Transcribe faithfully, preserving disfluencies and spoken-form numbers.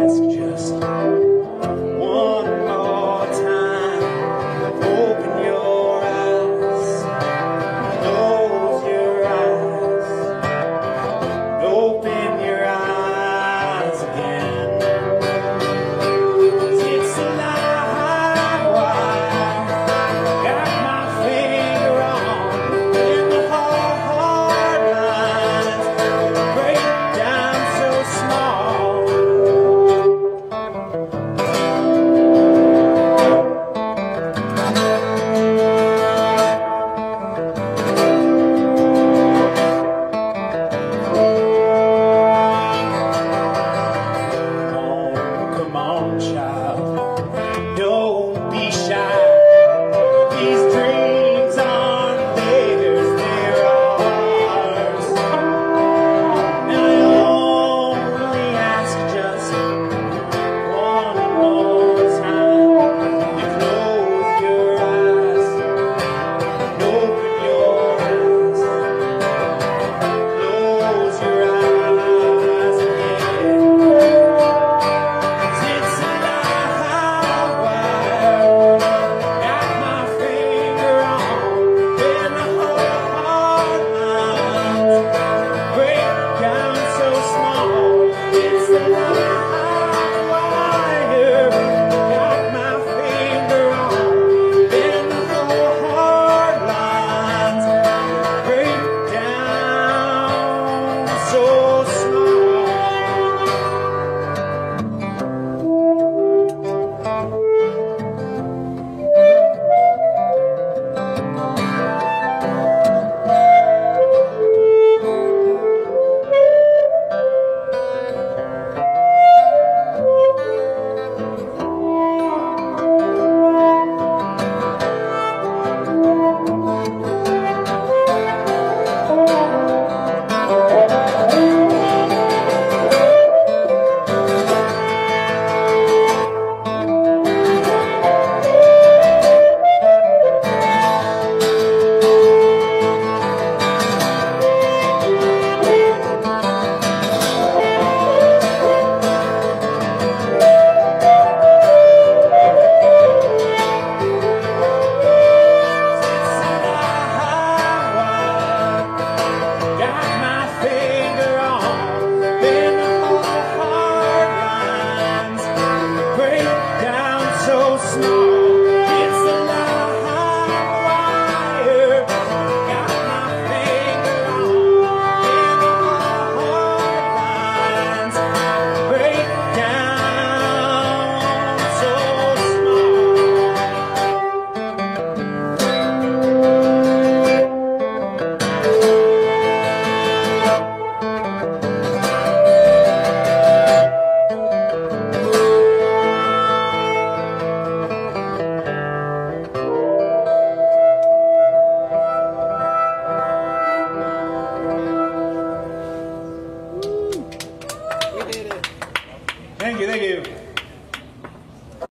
ask just one more time. Open your eyes, close your eyes, open your eyes again. 'Cause it's a live wire, got my finger on in the hard lines, break down so small. Come on, child, don't be shy. These dreams aren't theirs, they're ours. And I only ask just one more time. You close your eyes, open your eyes, close your eyes again. 'Cause it's a live wire, got my finger on in the hard lines, break down so small. It's a live wire, got my finger on in the hard lines, break down so small. Got my finger on in the hard lines, break down so small. It's a live wire, got my finger on in the hard lines, break down so small. Thank you, thank you.